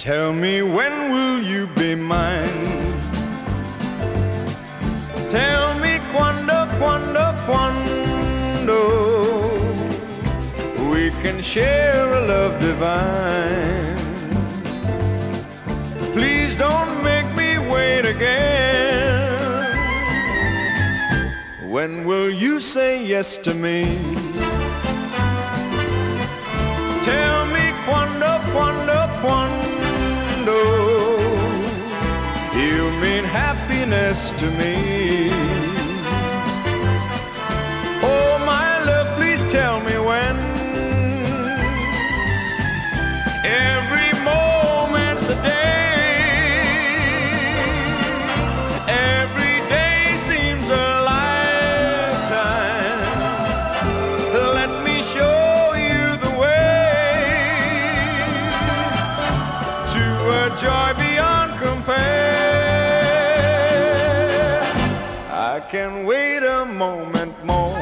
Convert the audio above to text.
Tell me, when will you be mine? Tell me quando, quando, quando we can share a love divine. Please don't make me wait again. When will you say yes to me? Tell me quando, quando, quando you mean happiness to me. Oh, my love, please tell me when. Every moment's a day. Every day seems a lifetime. Let me show you the way to a joy beyond compare. I can wait a moment more.